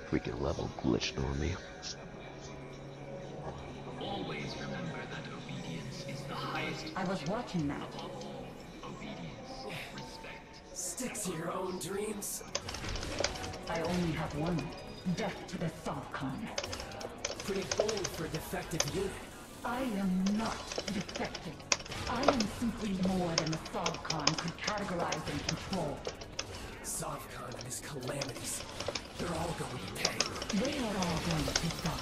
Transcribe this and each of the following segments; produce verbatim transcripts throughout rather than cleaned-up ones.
Freaking level glitched on me. Always remember that obedience is the highest. I was watching that. Obedience, respect. Stick to your own dreams. I only have one. Death to the Thalcon. Pretty bold for a defective unit. I am not defective. I am simply more than the Thalcon could categorize and control. Sovcon and his calamities. They're all going to pay. They are all going to die.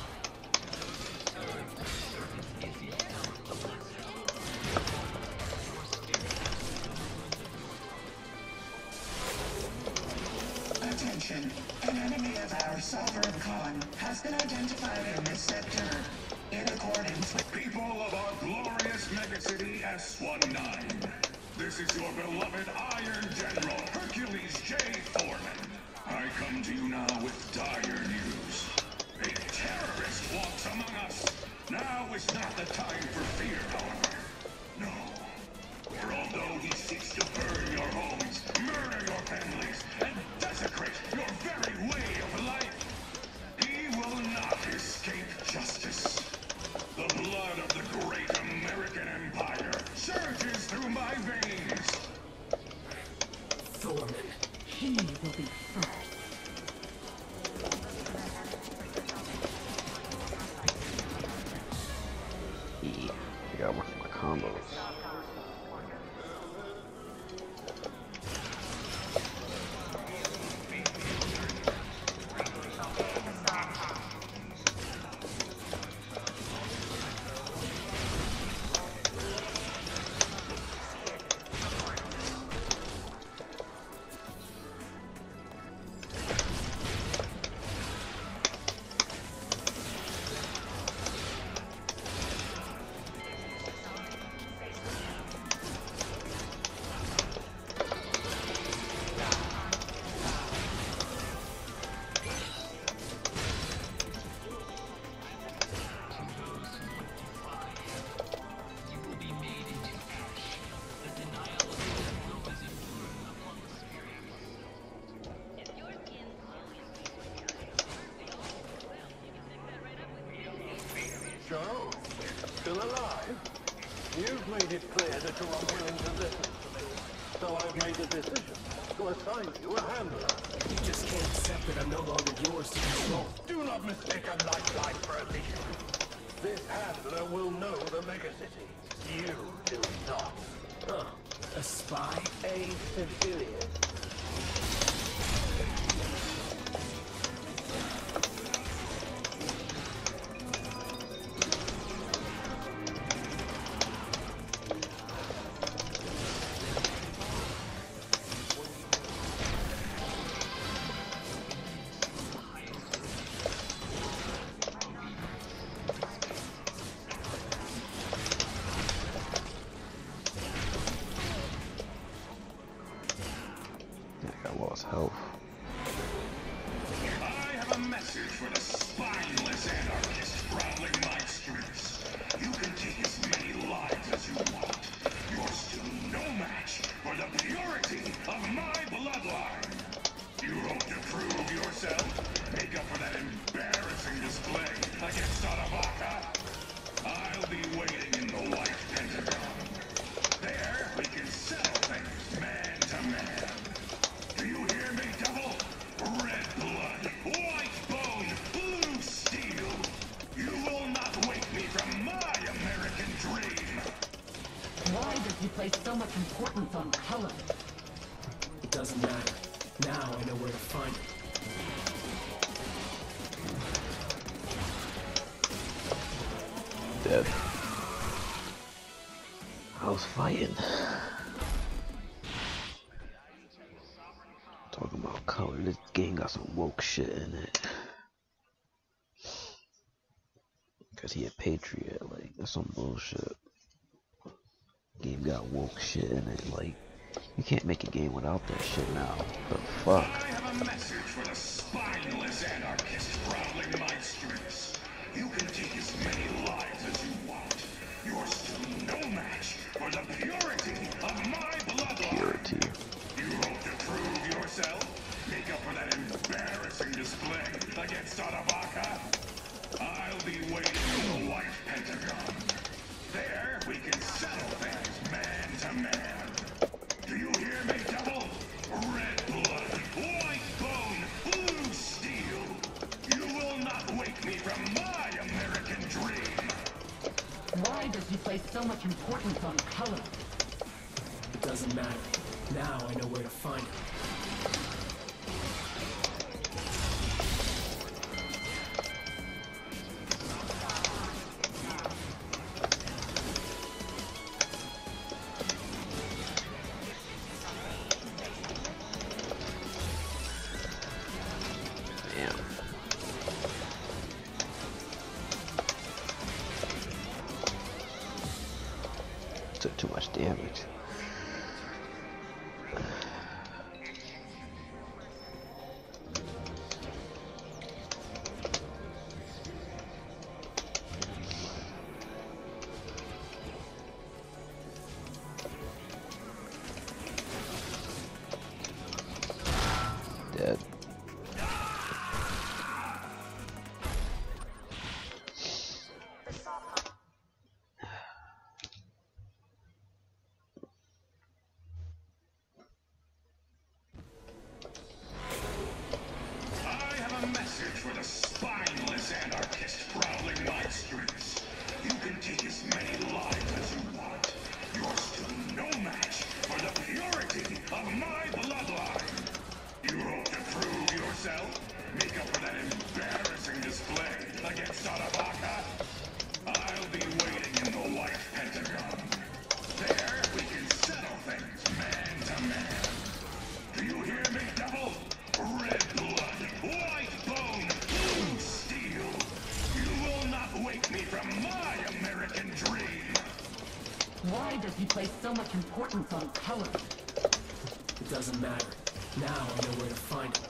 Attention. An enemy of our sovereign Khan has been identified in this sector. In accordance with people of our glorious megacity S nineteen. This is your beloved Iron General, Hercules J. Foreman. I come to you now with dire news. A terrorist walks among us. Now is not the time for fear, however. No. For although he seeks to burn your homes, murder your families, and desecrate your very way of life, he will not escape justice. The blood of the great American Empire surges through my veins. Thorman. He will be first. Yeah, I gotta work on my combos. So, still alive? You've made it clear that you're unwilling to listen to me. So I've made a decision to assign you a handler. You just can't accept that I'm no longer yours to control. Do not mistake a lifeline for a mission. This handler will know the megacity. You do not. Huh. A spy? A civilian. Health. I have a message for the spineless anarchist prowling my streets. You can take as many lives as you want. You're still no match for the purity of my bloodline. You hope to prove yourself? Make up for that embarrassing display against Sarabaka? I'll be waiting in the White Pentagon. There we can settle things man to man. Do you hear me, devil? Red blood, white bone, blue steel. You will not wake me from my American dream. Why does he place so much importance on color? It doesn't matter. Now I know where to find it. Dead. I was fighting. Talking about color. This game got some woke shit in it. Cause he a patriot. Like, that's some bullshit. Game got woke shit in it. Like, you can't make a game without that shit now. The fuck? I have a message for the spineless anarchist prowling my streets. You can take as many lives as you want. You're still no match for the purity of my bloodline. Purity. You hope to prove yourself? Make up for that embarrassing display against Why does he place so much importance on color? It doesn't matter. Now I know where to find it. Took too much damage. Dead. For the spineless anarchist prowling my streets. You can take as many lives as you want. You're still no match for the purity of my bloodline. You hope to prove yourself? Make up for that embarrassing display against Sarabaka? I'll be waiting in the White Pentagon. There we can settle things man to man. Do you hear me, devil? Red blood, white bone, blue steel. You will not wake me from my American dream. Why does he place so much importance on color? It doesn't matter. Now I know where to find it.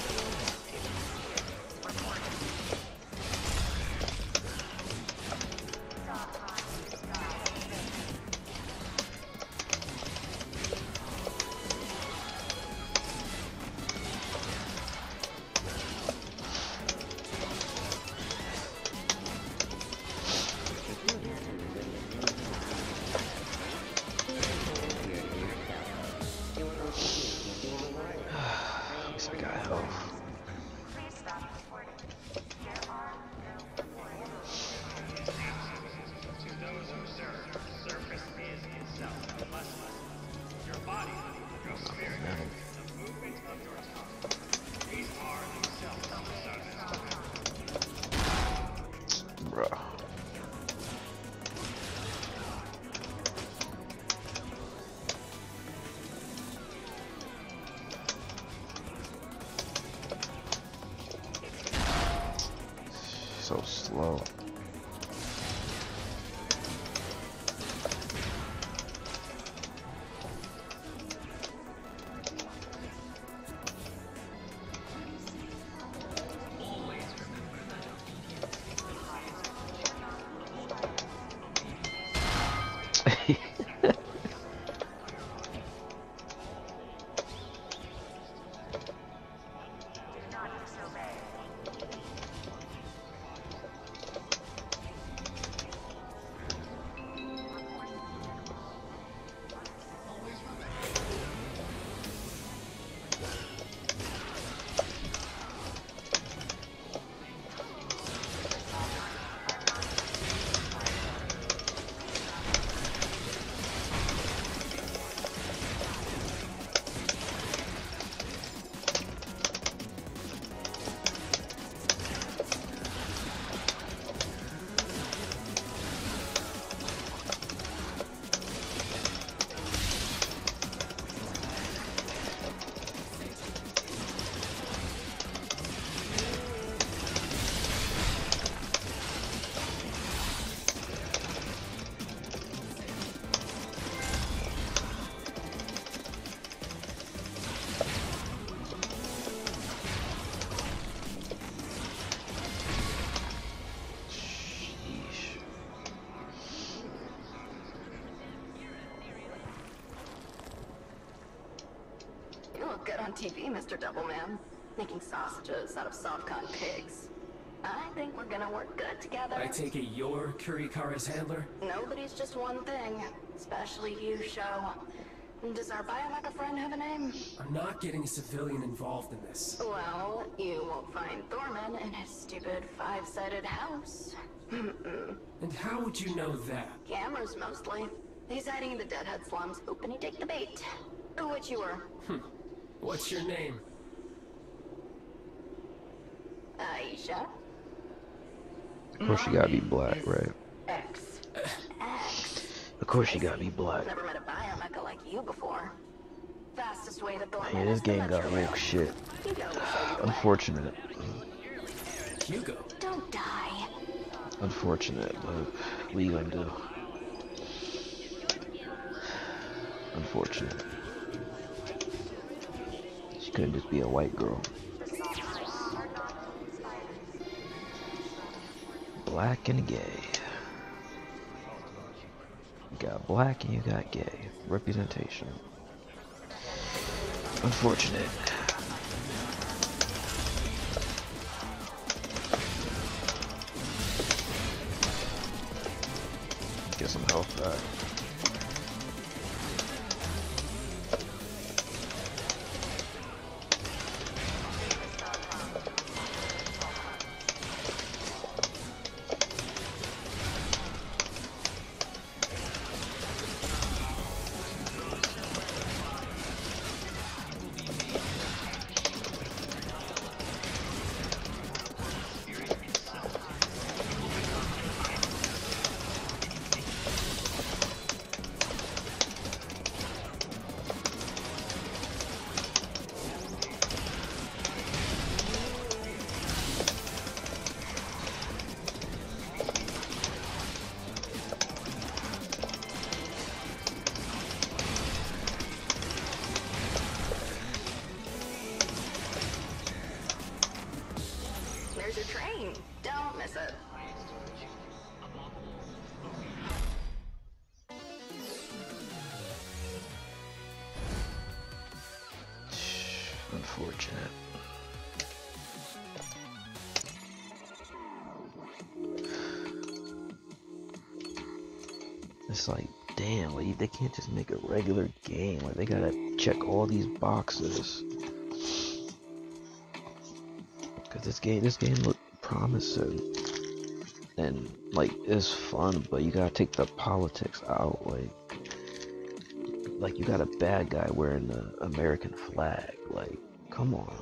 So slow. Good on T V, Mister Doubleman. Making sausages out of softcon pigs. I think we're gonna work good together. I take it you're Kurikara's handler? Nobody's just one thing. Especially you, Sho. Does our biomecha friend have a name? I'm not getting a civilian involved in this. Well, you won't find Thorman in his stupid five-sided house. And how would you know that? Cameras, mostly. He's hiding in the Deadhead slums, hoping he take the bait. Which you were. What's your name? Aisha? Of course you gotta be black, right? X. X. Of course you gotta be black. Never met a biomecha like you before. Fastest way to throw Yeah, this game got woke shit. Unfortunate. Hugo. Don't die. Unfortunate, but what you gonna do? Unfortunate. She couldn't just be a white girl. Black and gay. You got black and you got gay. Representation. Unfortunate. Get some health back. There's your train. Don't miss it. Unfortunate. It's like, damn, like they can't just make a regular game. Like they gotta check all these boxes. Cause this game, this game looked promising, and like it's fun, but you gotta take the politics out. Like, like you got a bad guy wearing the American flag. Like, come on.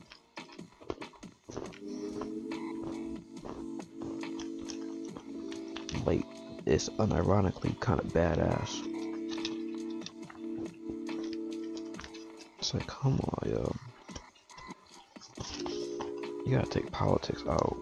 Like, it's unironically kind of badass. It's like, come on, yo. You gotta take politics out.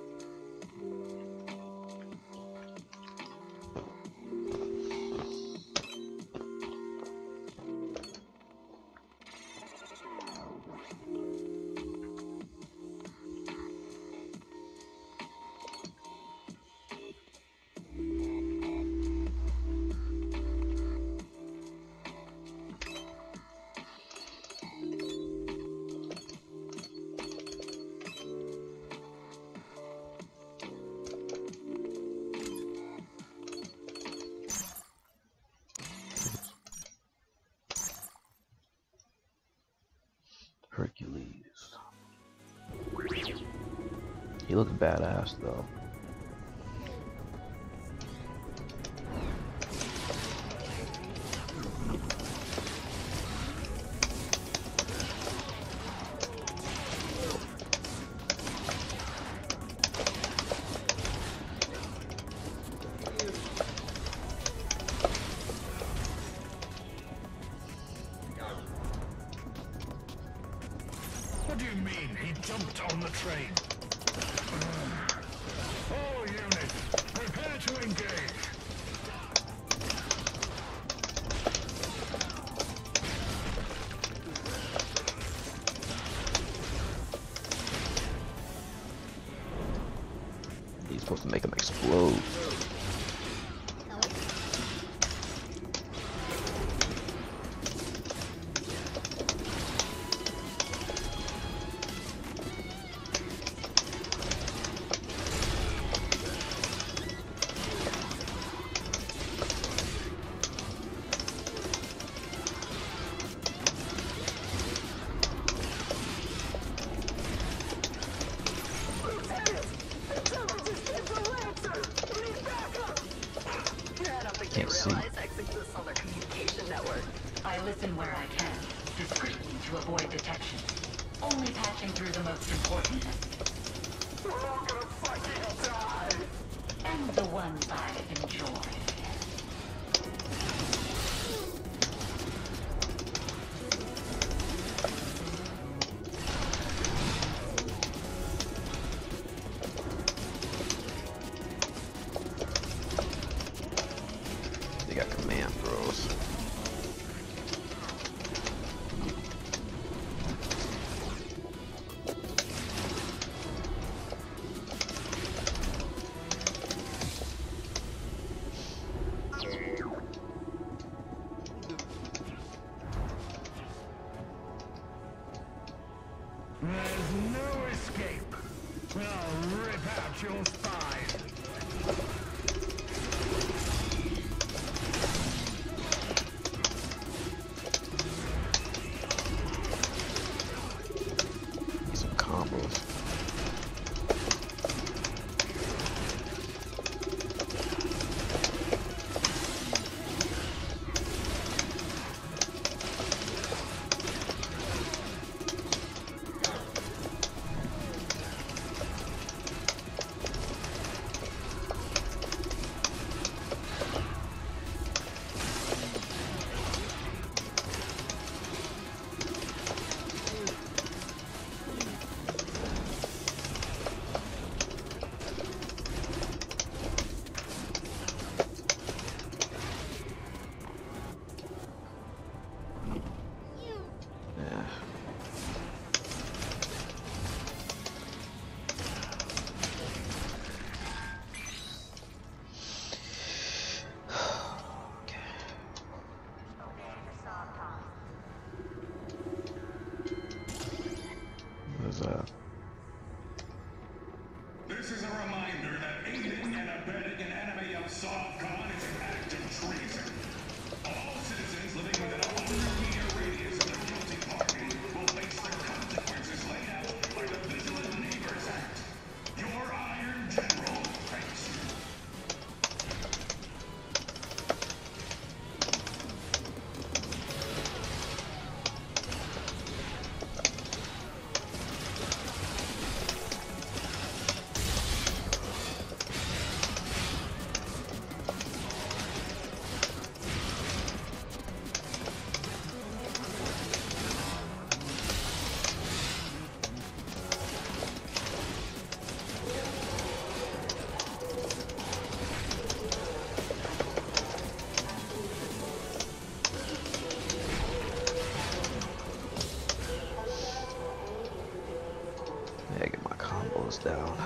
Hercules. He looks badass though. What do you mean he jumped on the train? All units, prepare to engage. He's supposed to make him explode. Lieutenant! Intelligence is the Lancer! can't see. realize X exists on their communication network. I listen where I can, discreetly to avoid detection. Only patching through the most important. We're all gonna fucking die! And the ones I've enjoyed. They got command throws. There's no escape. I'll rip out your spine. Some combos. Yeah. Okay. What's that? This is a reminder that aiding and abetting an enemy of SovCon is an act of treason. All citizens living within a hundred meter radius of the guilty party will face the consequences laid out by the Vigilant Neighbors Act. Your Iron General thanks you. Yeah, get my combos down.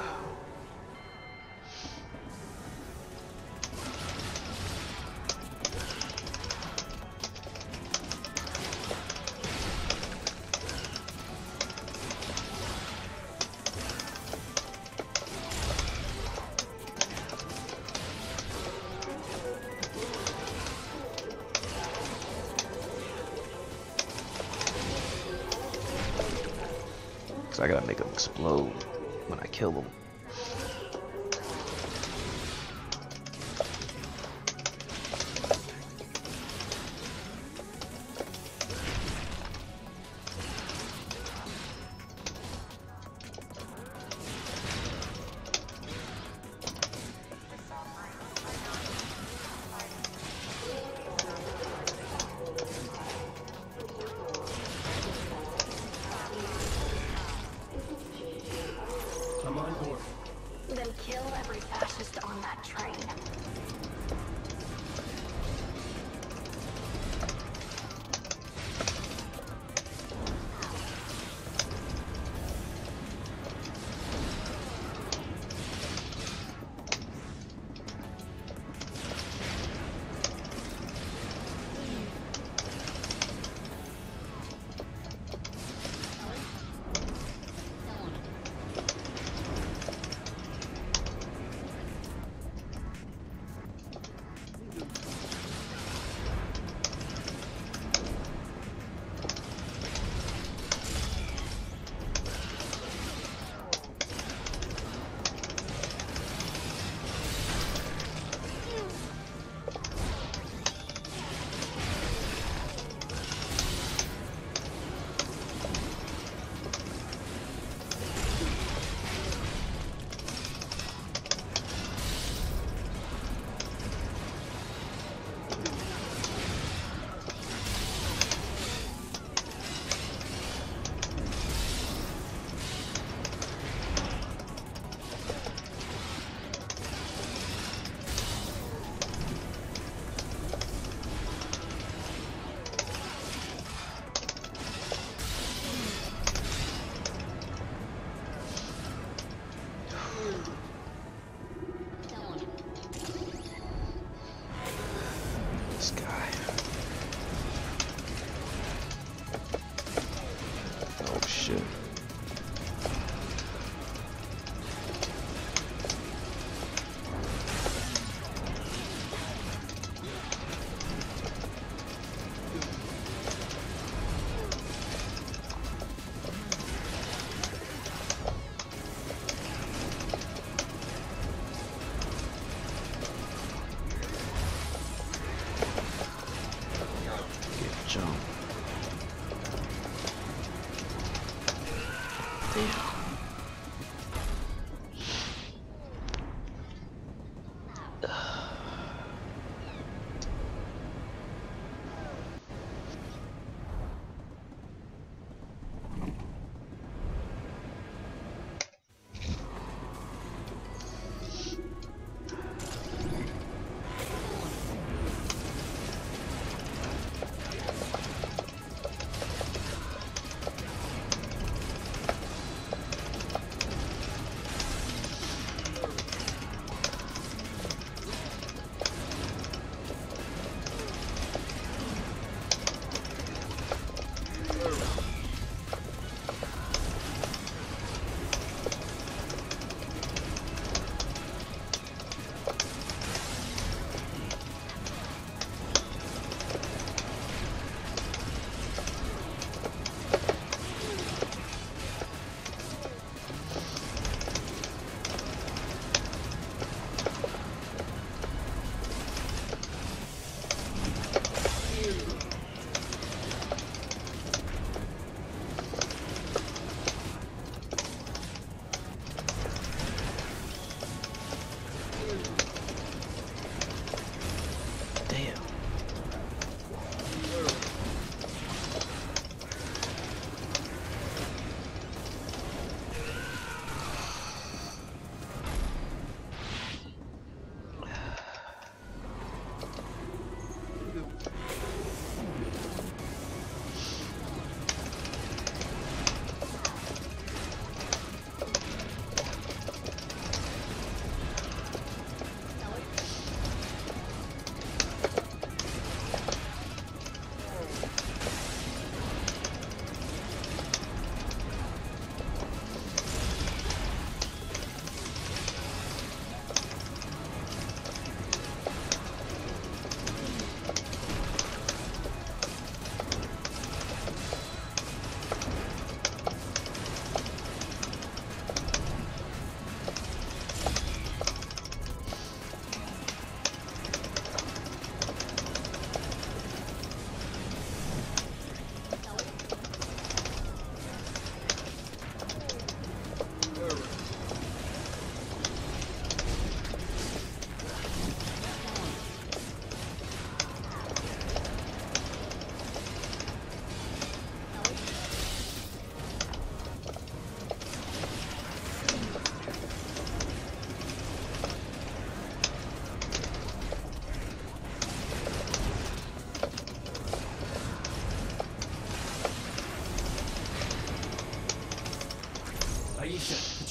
Cause I gotta make them explode when I kill them. I'm on board.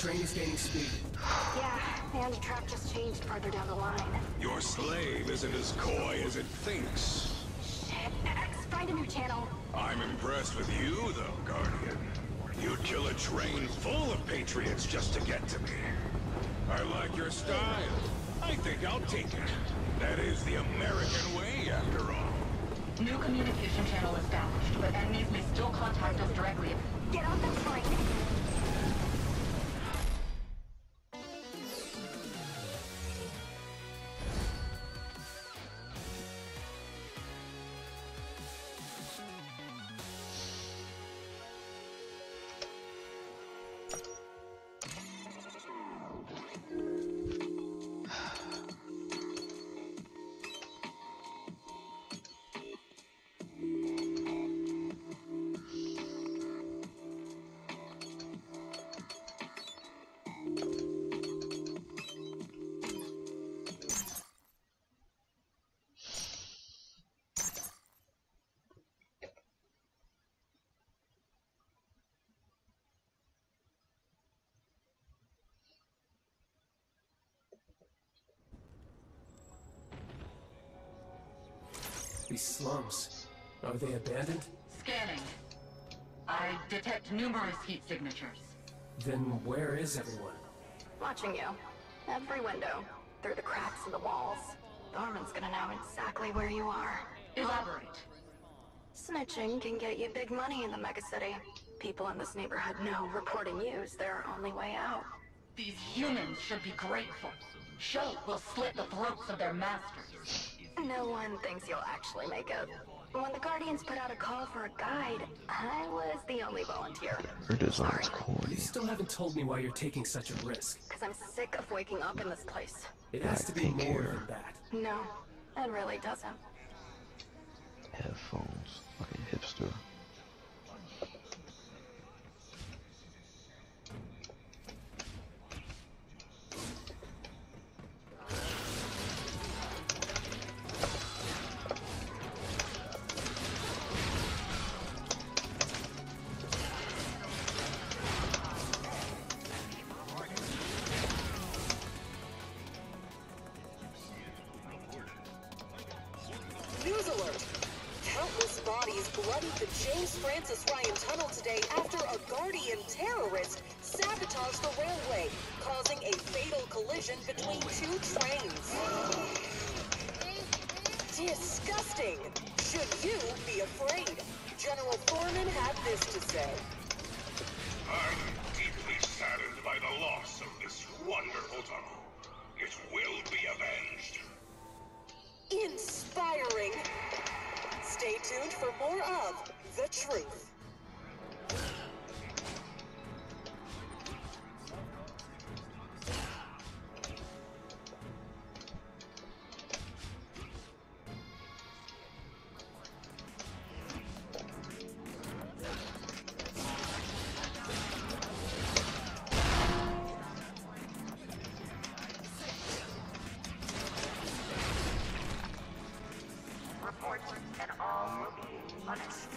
train is gaining speed. Yeah, and the track just changed further down the line. Your slave isn't as coy as it thinks. X, find a new channel. I'm impressed with you, though, Guardian. You'd kill a train full of patriots just to get to me. I like your style. I think I'll take it. That is the American way, after all. New communication channel established, but enemies may still contact us directly. Get on the train. These slums, are they abandoned? Scanning. I detect numerous heat signatures. Then where is everyone? Watching you. Every window. Through the cracks in the walls. Thorman's gonna know exactly where you are. Elaborate. Snitching can get you big money in the megacity. People in this neighborhood know reporting you's their only way out. These humans should be grateful. Show will slit the throats of their masters. No one thinks you'll actually make it. When the Guardians put out a call for a guide, I was the only volunteer. Her design's Sorry. corny. You still haven't told me why you're taking such a risk. Because I'm sick of waking up in this place. It has to be Blackpink more hair. than that. No, it really doesn't. Headphones. Fucking hipster. News alert! Countless bodies bloodied the James Francis Ryan Tunnel today after a Guardian terrorist sabotaged the railway, causing a fatal collision between two trains. Disgusting! Should you be afraid? General Foreman had this to say. I'm deeply saddened by the loss of this wonderful tunnel. It will be avenged. Inspiring! Stay tuned for more of The Truth. Reports and all will be punished.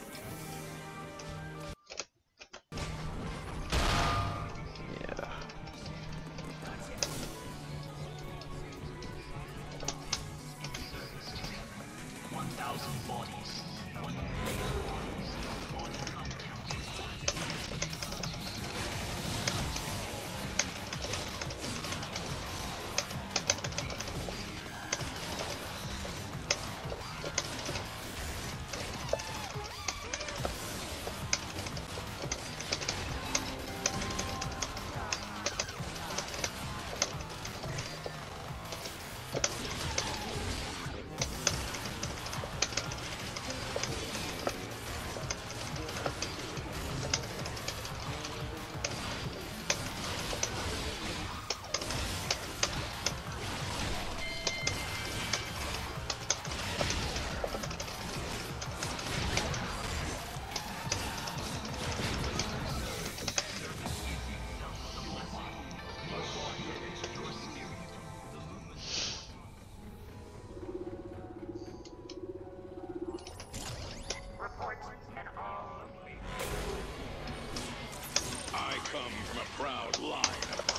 Yeah. One thousand bodies. One million bodies. Body count counted. Reports and all will be. I come from a proud line of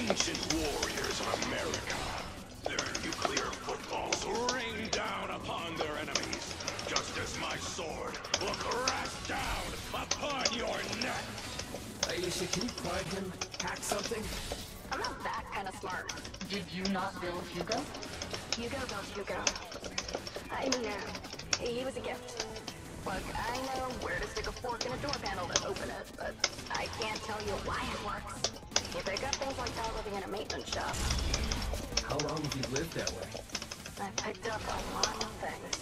ancient warriors of America. Their nuclear footballs rain down upon their enemies, just as my sword will crash down upon your neck. Aisha, can you find him? Hack something? I'm not that kind of smart. Did you not build Hugo? Hugo built Hugo. I mean, uh, he was a gift. Look, I know where to stick a fork in a door panel to open it, but I can't tell you why it works. You pick up things like that living in a maintenance shop. How long have you lived that way? I picked up a lot of things.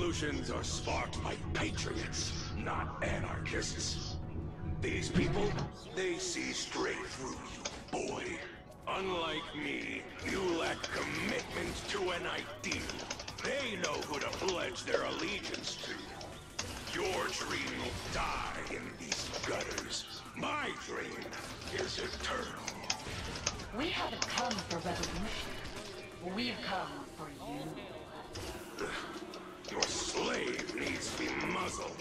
Revolutions are sparked by patriots, not anarchists. These people, they see straight through you, boy. Unlike me, you lack commitment to an ideal. They know who to pledge their allegiance to. Your dream will die in these gutters. My dream is eternal. We haven't come for revolution. We've come for you. Your slave needs to be muzzled.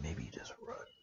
maybe just run.